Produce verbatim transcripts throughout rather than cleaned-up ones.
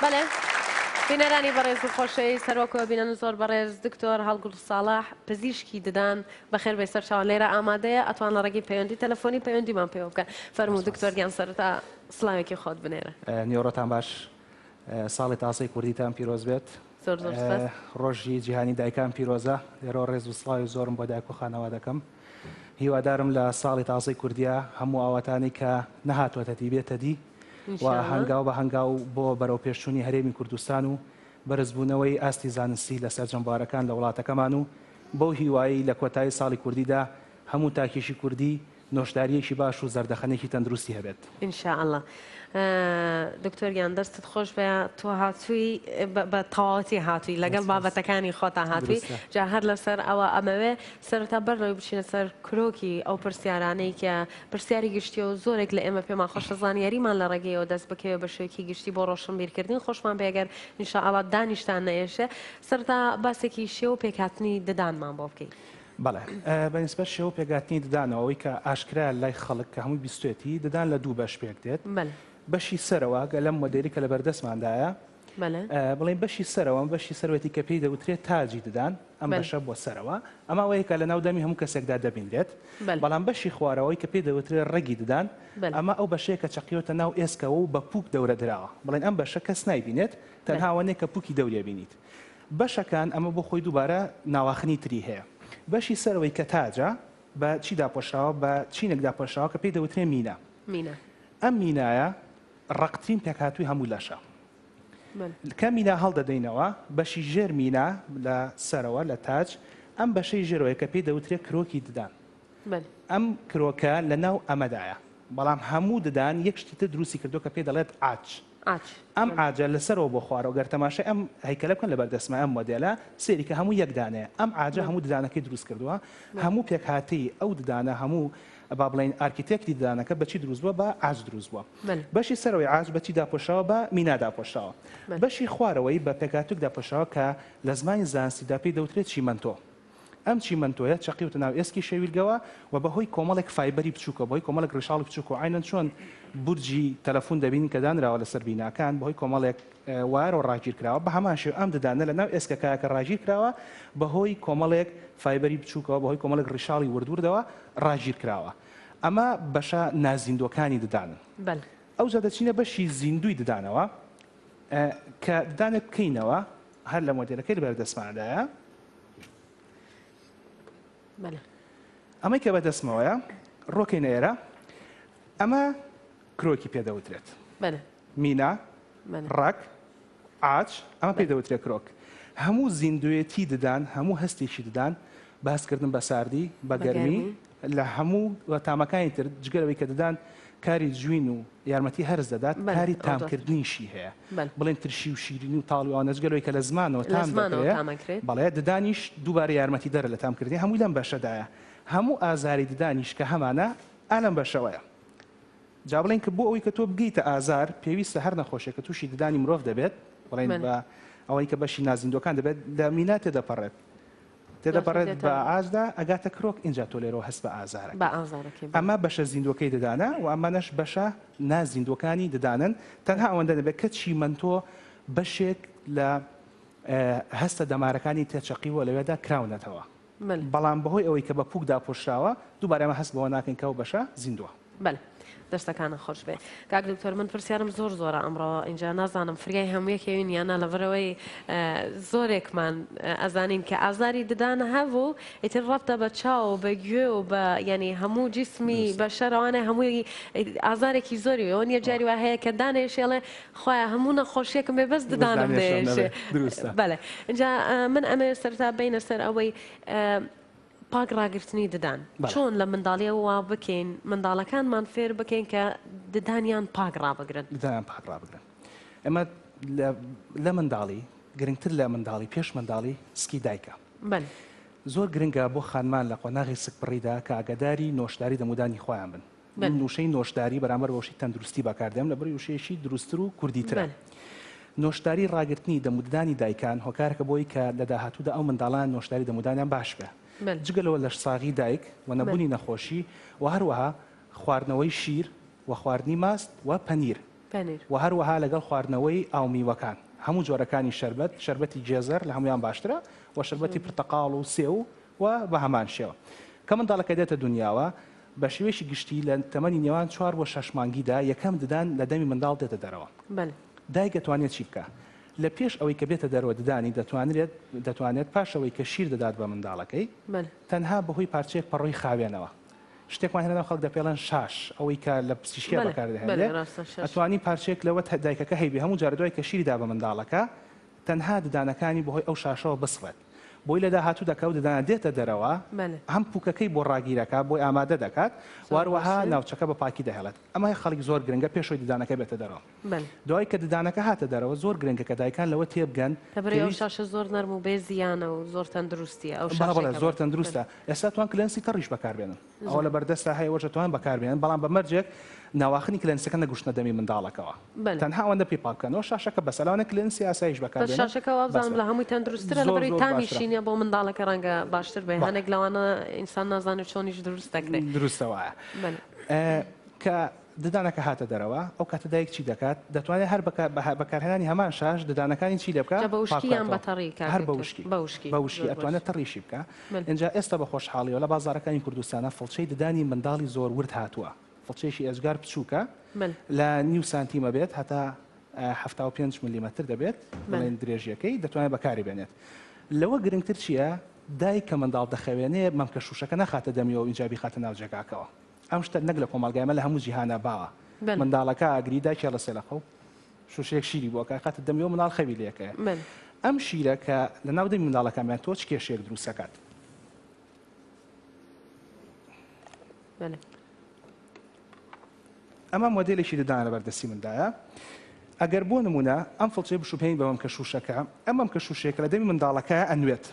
بەڵێ بینەرانی بەڕێز و خۆشەویست سەرۆکەوە بینەن زۆر بەڕێز دکتۆر هەڵگوڵ ساڵح پزیشکی ددان بەخێر بێ سەر چاوان لێرە ئامادەیە ئەتوان لە ڕێگەی پەیوەندی تەلەفۆنی پەیوەندیمان پێوە بکەن فەرموو دکتۆر گیان سەرەتا سڵاوێکی خۆت بنێرە. نیۆڕەتان باش، ساڵی تاسەی کوردیتان پیرۆز بێت. زۆر زۆر سپاس. ڕۆژی جیهانی دایکان پیرۆزە. لێرە ڕێز و سڵاوی زۆرم بۆ دایک و خانەوە دەکەم. هیوادارم لە ساڵی تاسەی کوردیا هەموو ئاواتانی کە نەهاتوەتەتی بێتە دی و هەنگاو بە هەنگاو بۆ بەرەو پێشچوونی هەرێمی کوردستان و بەرزبوونەوەی ئاستی زانستی لەسەر جەمبارەکان لە وڵاتەکەمان و بەو هیوایی لە کۆتایی ساڵی کوردیدا هەموو تاکێشی کوردی نۆشداریەکی باش و زەردەخەنێکی تەندروستی هەبێت. ئینشاءالله. دکتۆر گیان دەستت خۆش بێ تۆ هاتووی بە تەواوەتی هاتووی لەگەڵ بابەتەکانی خۆتان هاتووی جا هەر لەسەر ئەوە ئەمەوێ سەرەتا بەرەوەی بچینە سەر کرۆکی ئەو پرسیارانەی کە پرسیاری گشتی و زۆرێک لە ئێمە پێمان خۆشە زانیاریمان لە ڕێگەیەوە دەست بکەوێ بە شێوەیەکی گشتی بۆ ڕۆشنبیرکردن خۆشمان پێگەر ئینشاءالله دانیشتان نەێشێ سەرەتا باسێکی شێوە پێکهاتنی ددانمان بۆ بکەیت. بەڵێ بەنسبەت شێوە پێگاتنی ددانەوەی کە ئاشکرا لای خەڵک کە هەمووی بیستێتی ددان لە دوو بەش پێک دێت. بەشی سەرەوە گە لەم مۆدێری کە لە بەردەستماندایە بڵێن بەشی سەرەوە بەشی سەرەوەتی کە پێی دەوترێت تاجی ددان ئەم بەشە بۆ سەرەوە ئەمە وەیە کە لە ناودەمی هەموو کەسێکدا دەبینرێت بەڵام بەشی خوارەوەی کە پێی دەوترێت ڕێگی ددان ئەمە ئەو بەشەیە کە چقیوتە ناو ئێسکەوە و بە پوک دەورە دراوە بڵێن ئەم بەشە کەس نایبینێت تەنهاوەنێک کە پوکی دەورێ بینیت. بەشەکان ئەمە بۆ خۆی دووبارە ناواخنی تری هەیە. بەشی سەرەوەی کە تاجە بە چی داپۆشاوە بە چینێک داپۆشاوە کە پێی دەوترێت مینە. ئەم مینایە ڕقترین پێکهاتووی هەموو لەشە. کە مینا هەڵدەدەینەوە بەشی ژێر مینا لە سەرەوە لە تاج ئەم بەشەی ژێرەوەی کە پێی دەوترێت کرۆکی ددان. ئەم کرۆکە لە ناو ئەمەدایە بەڵام هەموو ددان یەک شتی تر دروستی کردو کە پێی دەڵێت ئاچ. ئەم ئاجە لەسەرەوە بۆ خوارەوە گەر تەماشای ئەم هەیکەلە بکەن لە بەردەسمە ئەم مۆدێلە سێری کە هەموو یەکدانەیە ئەم ئاجە هەموو ددانەکەی دروست کردووە هەموو پێکهاتی ئەو ددانە هەموو با بڵین ئارکیتێکتی ددانەکە بەچی دروست بووە بە ئاج دروست بووە. بەشی سەرەوەی ئاج بەچی داپۆشاوە بە مینا داپۆشاوە. بەشی خوارەوەی بە پێکهاتوک داپۆشاوە کە لە زمانی زانستیدا پێی دەوترێت چیمەنتۆ. ئەم چیمەنتۆیە چقیوتە ناو ئێسکی شەویلگەوە و بەهۆی کۆمەڵێک فایبەری بچووکە بەهۆی کۆمەڵێک ڕێشاڵی بچووک و عینەن چۆن بورجی تەلەفۆن دەبین کە دانراوە لەسەر بیناکان بەهۆی کۆمەڵێک وایرەوە ڕاگیر کراوە بە هەمان شێوە ئەم ددانە لە ناو ئێسکەکەیە کە ڕاگیر کراوە بەهۆی کۆمەڵێک فایبەری بچووکەوە بەهۆی کۆمەڵێک ڕێشاڵی وردوردەوە ڕاگیر کراوە. ئەمە بەشە نازیندۆکانی ددانن. ئەو جا دەچینە بەشی زیندوی ددانەوە کە ددانێک بکەینەوە هەر لە مۆدێلەکەی بەردەستماندایە ئەمەی کە بەدەستمەوەیە ڕۆکەی نێرە ئەمە کرۆکی پێدەوترێت مینا ڕەک ئاچ ئەمە پێدەوترێت کرۆک هەموو زیندوێتی ددان هەموو هەستێکی ددان باسکردن بە ساردی بە گەرمی لە هەموو تامەکانی تر جگەرەوەی کە ددان کاری جوین و یارمەتی هەرز دەدات کاری تامکردنیشی هەیە بڵێن ترشی و شیرینی و تاڵیوانە جگەرەوەی کە لە زمانەوە تام دەکرێت بەڵێ ددانیش دووبارە یارمەتی دەرە لە تامکردنی هەمووی لەم بەشەدایە هەموو ئازاری ددانیش کە هەمانە ئالەم بەشەوەیە. جا بڵێن کە بۆ ئەوەی کە تۆ بگەیتە ئازار پێویستە هەر نەخۆشێک کە تووشی ددانی مرۆڤ دەبێت بڵێن بە ئەوەی کە بەشی نازیندۆکان دەبێت لە مینا تێدەپەڕێت تێدەپەڕێت بە ئازدا ئەگاتە کرۆک اینجا تۆ لێرەوە هەست بە ئازارە ئەمە بەشە زیندۆکەی ددانە و ئەمانەش بەشە نازیندۆکانی ددانن تەنها ئەوەندە دەبێت کە چیمەنتۆ بەشێک لە هەستە دەمارەکانی تێچەقیوە لەوێدا کراونەتەوە بەڵام بەهۆی ئەوەی کە بە پوک داپۆشراوە دووبارە ئەمە هەست بەوە ناکەین کە ئەو بەشە زیندووە. دەستەکانە خۆش بێ. کاک دکتۆر من پرسیارم زۆر زۆرە ئەمڕۆ اینجا نازانم فریای هەموویەکەوین یانە لەبەرەوەی زۆرێکمان ئەزانین کە ئازاری ددانە هەبوو ئیتر ڕەفتە بە چاو بە گوێ و بە ینی هەموو جیسمی بە شەرەوانە هەمووی ئازارێکی زۆری ئەوە نیە جاری وا هەیە کە دانێشێڵێ خۆیان هەموو نەخۆشیەکەم بێ بەس ددانم دێشێ. بەڵێ اینجا من ئەمە سەرتا بینە سەر ئەوەی پاک ڕاگررتنی ددان چۆن لە منداڵیەوە وا بکەین منداڵەکانمان فێر بکەین کە ددانیان پاک ڕابگرن ددانیان پاک ڕابگرن. ئەمە لە منداڵی گرنگتر لە منداڵی پێش منداڵی سکی دایکە زۆر گرنگە بۆ خانمان لە قۆناغی سکپڕیدا کە ئاگاداری نۆشداری دەمودانی خۆیان بن نوشەی نۆشداری بەرامبەر بەوشی تەندروستی بەکاردێم لە بەری وشەیەشی دروستتر و کوردیترە. نۆشداری ڕاگررتنی دەمودانی دایکان هۆکارەکە بۆی کە لە داهاتوودا ئەو منداڵان نۆشداری دەمودانیان باش بێ جگەلەوە لە ساغی دایک و نەبوونی نەخۆشی و هەروەها خواردنەوەی شیر و خواردنی ماست و پەنیر و هەروەها لەگەڵ خواردنەوەی ئاو میوەکان هەموو جۆرەکانی شەربەت شەربەتی جێزەر لە هەمویان باشترە و شەربەتی پرتەقاڵ و سێو و بە هەمان شێوە کە منداڵەکە دێتە دنیاوە بە شێوەیەکی گشتی لە تەمەنی نێوان چوار بۆ شەش مانگیدا یەکەم ددان لە دەمی منداڵ دێتە دەرەوە دایک دەتوانێت چی بکە لە پێش ئەوەی کە بێتە دەرەوە ددانی دەتوانێت دەتوانێت پاش ئەوەی کە شیر دەدات بە منداڵەکەی تەنها بەهۆی پارچەیەک پەڕۆی خاوێنەوە شتێکمان هێنە خەڵک دەپێڵەن شاش ئەوەی کە لە پزیشکی بەکاردەهێنێت ئەتوانی پارچێک لەوە دایکەکە هەیبێ هەموو جارە دوای کە شیردا بە منداڵەکە تەنها ددانەکانی بەهۆی ئەو شاشەوە بسڵێت بۆی لە داهاتوو دەکە و ددانە دێتە دەرەوە هەم پوکەکەی بۆ ڕاگیرەکە بۆی ئامادە دەکات واروەها ناوچەکە بە پاکی دەهێڵێت ئەمە خەڵکی زۆر گرنگە پێشەوەی ددانەکە بێتە دەرەوە دوای کە ددانەکە هاتە دەرەوە زۆر گرنگە کە دایکان لەوە تێبگەن شاشە زۆر نەرم و بێ زیانە و زۆر تەندروستیە ئەو زۆر تەندروستە ئێستا توان کلێنسی تەڕیش بەکاربێنن ئەوە لە بەردەستا هەیە وەژەتوان بەکاربێنن بەڵام بە مەرجێک ناواخنی کلێنسەکە نەگوشتە دەمی منداڵەکەەوە تەنها ئەوەندە پێ پاکەنەوە شاشەکە بەسەلاوانە کلێنسی ئاسایش بەکاربێنن شاشەکەەوە بزانم لە هەمووی تەندروسترە لەبەری تامیشینە بۆ منداڵەکە ڕەنگە باشتر بێ هەنێک لەوانە ئینسان نازانێت چۆنیش دروست دەکرێت دروستەوە کە ددانەکە هاتە دەرەوە ئەو کاتە دایک چی دەکات دەتوانێت هەر بەکارهێنانی هەمان شاش ددانەکانی چی لێ بکە هەر بەوشکی بەوشی ئەتوانێت تەڕیشی بکە اینجا ئێستا بە خۆشحاڵیەوە لە بازارەکانی کوردستانە فڵچەی ددانی منداڵی زۆر ورد هاتووە فڵچێکی ئەزگار بچووکە لە نیو سانتیمە بێت هەتا هەفتا و پێنج میلیمەتر دەبێت بڵێن درێژیەکەی دەتوانێت بەکاری بێنێت لەوە گرنگتر چییە دایک کە منداڵ دەخەوێنێ مەمکە شوشەکە نەخاتە دەمیەوە ئینجابی خاتە ناو جێگاکەوە ئەم شتە نەک لە کۆمەڵگایمە لە هەموو جیهانە باوە منداڵەکە ئاگری دایکە لە سێلەخە و شوشەیەک شیری بۆکە خاتە دەمیەوە مناڵ خەوی لەکەیە ئەم شیرە کە لە ناو دەمی منداڵەکەمیان تۆ چ کێشێک دروستەکات ئەمە مۆدێلێکی ددان لە بەردەستی مندایە ئەگەر بۆ نمونە ئەم فڵچەی بشوپێین بەوەم کە شوشەکە ئەمەم کە شوشێکە لە دەمی منداڵەکە ئەنوێت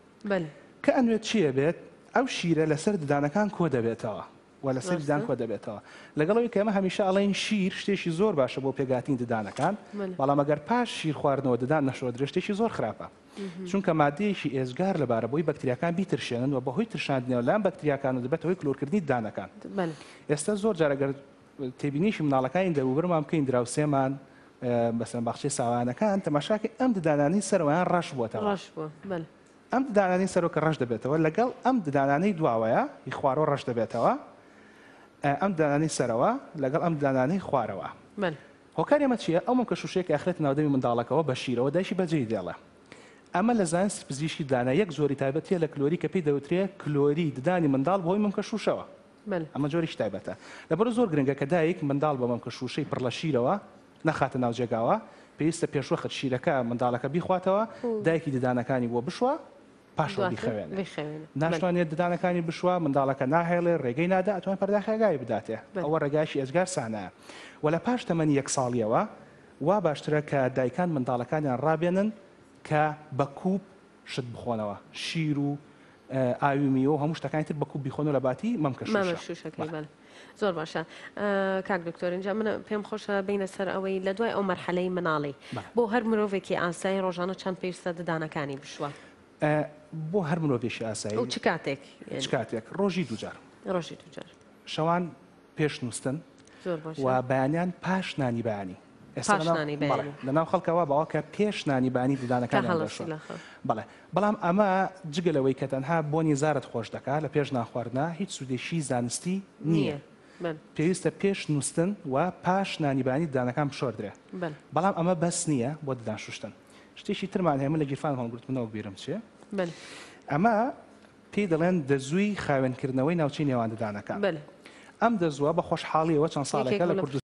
کە ئەنوێت چییە بێت ئەو شیرە لەسەر ددانەکان کۆ دەبێتەوە و لەسەر ددان کۆ دەبێتەوە لەگەڵەوەی کە ئەمە هەمیشە ئەڵێن شیر شتێکی زۆر باشە بۆ پێگاتین ددانەکان بەڵام ئەگەر پاش شیر خواردنەوە ددان نەشۆدرێ شتێکی زۆر خراپە چونکە مادەیەکی ئێزگار لەبارە بۆی بەکتریاکان بیترشێنن و بەهۆی ترشاندنەوە لام بەکتریاکان و دەبێتەوەی کلۆرکردنی ددانەکان ئێستا زۆر جارەگەر تێبینیشی مناڵەکانی دەوبرمان بکەین دراوسێمان بەسەر باخچەی ساوانەکان تەماشاکە ئەم ددانانەی سەرەوەیان ڕەش بووەتەوە ئەم ددانانەی سەرۆکە ڕەش دەبێتەوە لەگەڵ ئەم ددانانەی دواوەیە هی خوارەوە ڕەش دەبێتەوە ئەم ددانانەی سەرەوە لەگەڵ ئەم ددانانەی خوارەوە هۆکار ئێمە چییە ئەومە کە شوشەیەک ئاخرێت ناودەمی منداڵەکەەوە بە شیرەوە دایشی بەجێی دێڵە ئەمە لە زانستی پزیشکی دانا یەک زۆری تایبەتیە لە کلۆری کە پێی دەوترێت کلۆری ددانی منداڵ بۆی مەمکە شوشەوە ئەمە جۆریش تایبەتە لەبەر زۆر گرنگە کە دایک منداڵ بە مەمکە شوشەی پڕ لە شیرەوە نەخاتە ناو جێگاوە پێویستە پێشوەخت شیرەکە منداڵەکە بیخواتەوە دایکی ددانەکانی بۆ بشوە پاشەوە بیخەوێنێ ناشتوانێت ددانەکانی بشوە منداڵەکە ناهێڵێ ڕێگەی نادا ئەتوان پەرداخێگای بداتێ ئەوە ڕێگایشی ئێزگار سانایە و لە پاش تەمەنی یەک ساڵیەوە وا باشترە کە دایکان منداڵەکانیان ڕابێنن کە بە کوب شت بخۆنەوە شیر و ئاویمیەوە هەموو شتەکانی تر بە کوب بیخۆن و لە باتی مەمکە شوشەکەی زۆر باشە کاک دکتۆر اینجا من پێم خۆشە بینە سەر ئەوەی لە دوای ئەو مەرحەلەی مناڵی بۆ هەر مرۆڤێکی ئاسایی ڕۆژانە چەند پێویستە ددانەکانی بشوە بۆ هەر مرۆڤێکی ئاسایی و چ کاتێک چ کاتێک ڕۆژی دوجار ڕۆژی دوجار شەوان پێش نووسن و بەیانیان پاش نانی بەیانی لەناو خەڵکەوە باوەکە پێش نانی بانی ددانەکان بەڵێ بەڵام ئەمە جگەلەوەی کە تەنها بۆنی زارت خۆش دەکات لە پێش ناخواردنا هیچ سوودێشی زانستی نییە پێویستە پێش نووسن و پاش نانیبانی ددانەکان بشۆردرێ بەڵام ئەمە بەس نییە بۆ ددان شوشتن شتێکی ترمان هەیە من لە گیرفان هەڵگرتمنەوە بیرم چێ ئەمە پێی دەڵێن دەزووی خاوێنکردنەوەی ناوچەی نێوان ددانەکان ئەم دەزووە بە خۆشحاڵیەوە چەند ساڵێکە لە کوردستان